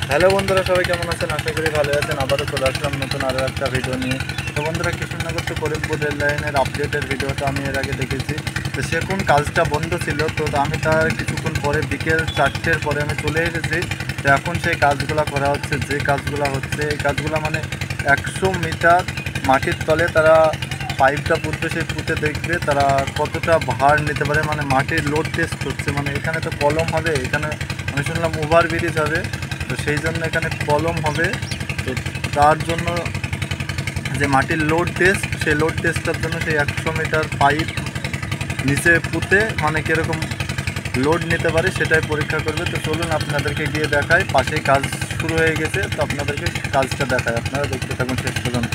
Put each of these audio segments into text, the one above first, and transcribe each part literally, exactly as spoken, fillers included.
Hello বন্ধুরা, সবাই কেমন আছেন? আশা করি ভালো আছেন। আবারও চলে আসলাম নতুন আরও একটা ভিডিও নিয়ে। তো বন্ধুরা, কৃষ্ণনগর টু করিমপুর রেল লাইনের আপডেটের ভিডিওটা আমি এর আগে দেখেছি। তো সেখন কাজটা বন্ধ ছিল, তো আমি তার কিছুক্ষণ পরে বিকেল চারটের পরে আমি চলে এসেছি। তো এখন সেই কাজগুলো করা হচ্ছে। যে কাজগুলো হচ্ছে, এই কাজগুলো মানে একশো মিটার মাটির তলে তারা পাইপটা পুঁতবে, সেই পুঁতে দেখবে তারা কতটা ভার নিতে পারে, মানে মাটির লোড টেস্ট হচ্ছে। মানে এখানে তো কলম হবে, এখানে আমি শুনলাম ওভার ব্রিজ হবে, তো সেই জন্য এখানে কলম হবে। তো তার জন্য যে মাটির লোড টেস্ট, সেই লোড টেস্টটার জন্য সেই একশো মিটার পাইপ নিচে পুঁতে মানে কীরকম লোড নিতে পারে সেটাই পরীক্ষা করবে। তো চলুন আপনাদেরকে গিয়ে দেখায়, পাশেই কাজ শুরু হয়ে গেছে। তো আপনাদেরকে কাজটা দেখায়, আপনারা দেখতে থাকুন শেষ পর্যন্ত।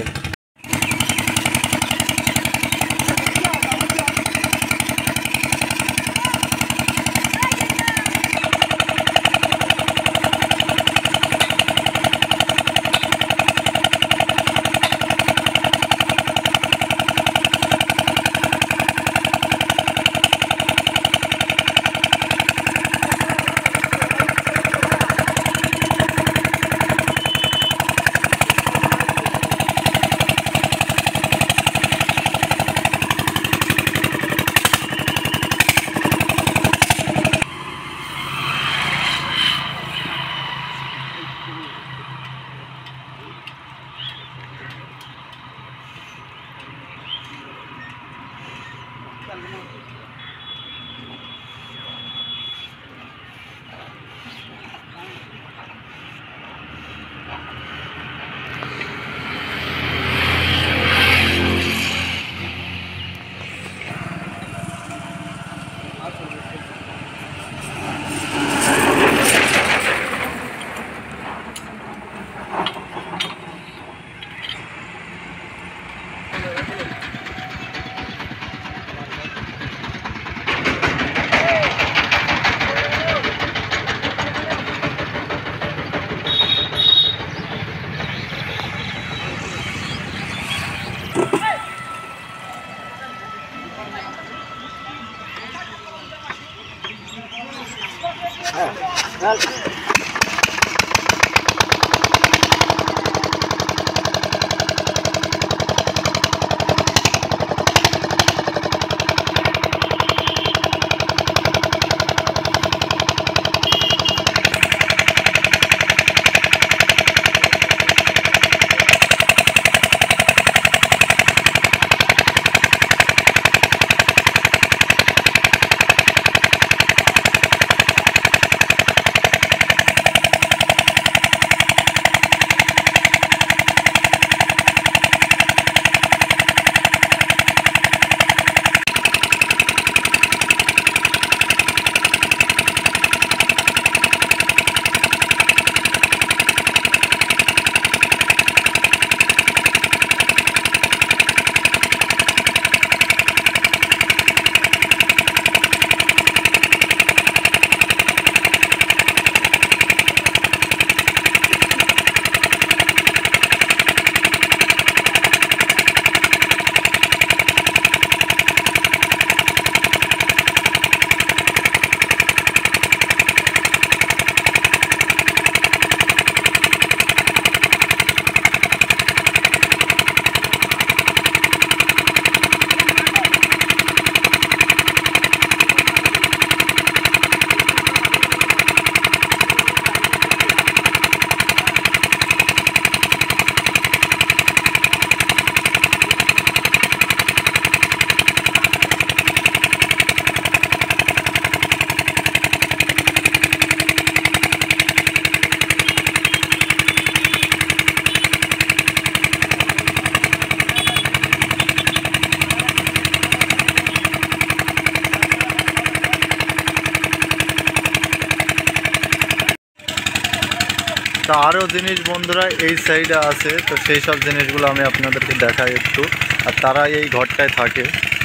তো আরও জিনিস বন্ধুরা এই সাইডে আছে, তো সেই সব জিনিসগুলো আমি আপনাদেরকে দেখাই একটু। আর তারা এই ঘরটায় থাকে,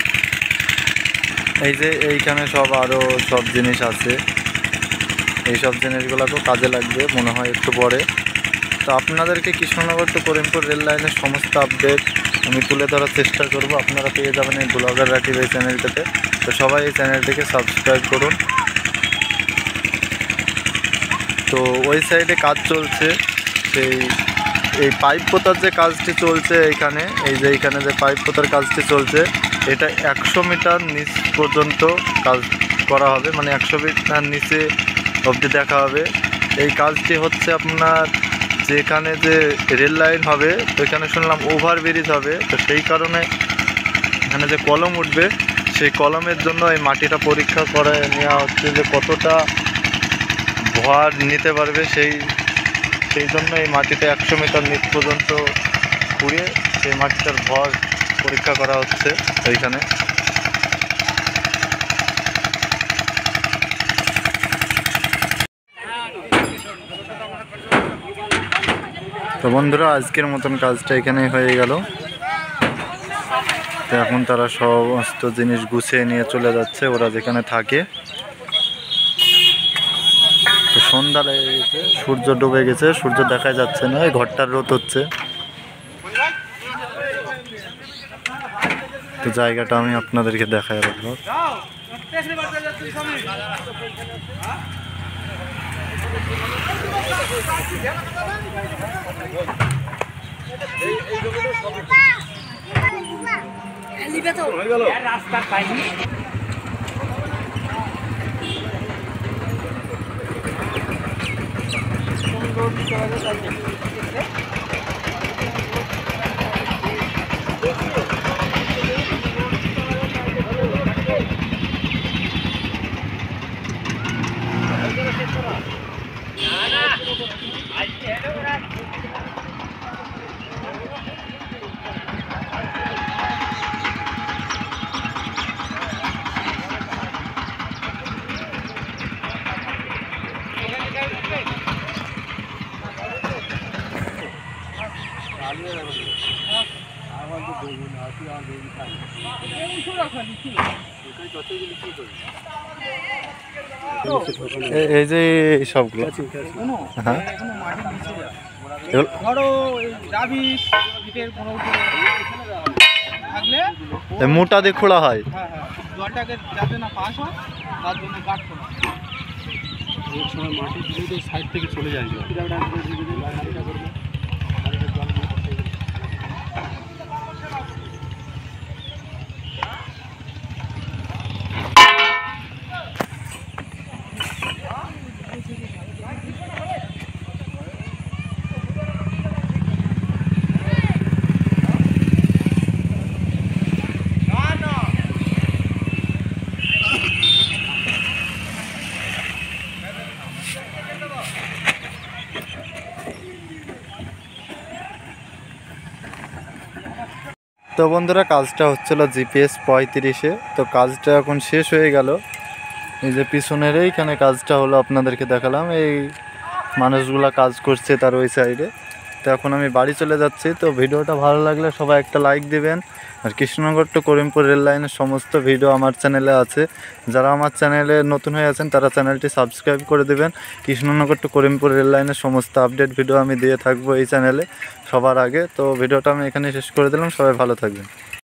এই যে এইখানে সব আরও সব জিনিস আছে। এই সব জিনিসগুলোকেও কাজে লাগবে মনে হয় একটু পরে। তো আপনাদেরকে কৃষ্ণনগর টু করিমপুর রেল লাইনের সমস্ত আপডেট আমি তুলে ধরার চেষ্টা করব। আপনারা পেয়ে যাবেন এই ব্লগার রাকিব এই চ্যানেলটাতে। তো সবাই এই চ্যানেলটিকে সাবস্ক্রাইব করুন। তো ওই সাইডে কাজ চলছে, সেই এই পাইপ পোতার যে কাজটি চলছে এইখানে, এই যে এইখানে যে পাইপ পোতার কাজটি চলছে, এটা একশো মিটার নিচ পর্যন্ত কাজ করা হবে, মানে একশো মিটার নিচে অবধি দেখা হবে। এই কাজটি হচ্ছে আপনার যেখানে যে রেল লাইন হবে, তো এখানে শুনলাম ওভারব্রিজ হবে, তো সেই কারণে এখানে যে কলম উঠবে সেই কলমের জন্য এই মাটিটা পরীক্ষা করে নেওয়া হচ্ছে যে কতটা ভর নিতে পারবে, সেই সেই জন্য এই মাটিটা একশো মিটার নিচ পর্যন্ত খুঁড়ে সেই মাটিটার ভর পরীক্ষা করা হচ্ছে এইখানে। তো বন্ধুরা, আজকের মতন কাজটা এখানেই হয়ে গেল। তো এখন তারা সমস্ত জিনিস গুছিয়ে নিয়ে চলে যাচ্ছে ওরা যেখানে থাকে। তো সন্ধ্যা লেগে গেছে, সূর্য ডুবে গেছে, সূর্য দেখা যাচ্ছে না, এই ঘরটার রোদ হচ্ছে। তো জায়গাটা আমি আপনাদেরকে দেখাই রাখবো। রাস্তা পাইনি। এই যে সবগুলো মোটা দিয়ে খোলা হয়, মাটি দিলে সাইড থেকে চলে যায়। তো বন্ধুরা, কাজটা হচ্ছিল জিপিএস পঁয়ত্রিশে। তো কাজটা এখন শেষ হয়ে গেল। এই যে পিছনের এইখানে কাজটা হলো, আপনাদেরকে দেখালাম। এই মানুষগুলা কাজ করছে তার ওই সাইডে। তো এখন আমি বাড়ি চলে যাচ্ছি। তো ভিডিওটা ভালো লাগলে সবাই একটা লাইক দিবেন। আর কৃষ্ণনগর টু করিমপুর রেল লাইনের সমস্ত ভিডিও আমার চ্যানেলে আছে। যারা আমার চ্যানেলে নতুন হয়ে আছেন তারা চ্যানেলটি সাবস্ক্রাইব করে দেবেন। কৃষ্ণনগর টু করিমপুর রেল লাইনের সমস্ত আপডেট ভিডিও আমি দিয়ে থাকবো এই চ্যানেলে সবার আগে। তো ভিডিওটা আমি এখানে শেষ করে দিলাম। সবাই ভালো থাকবেন।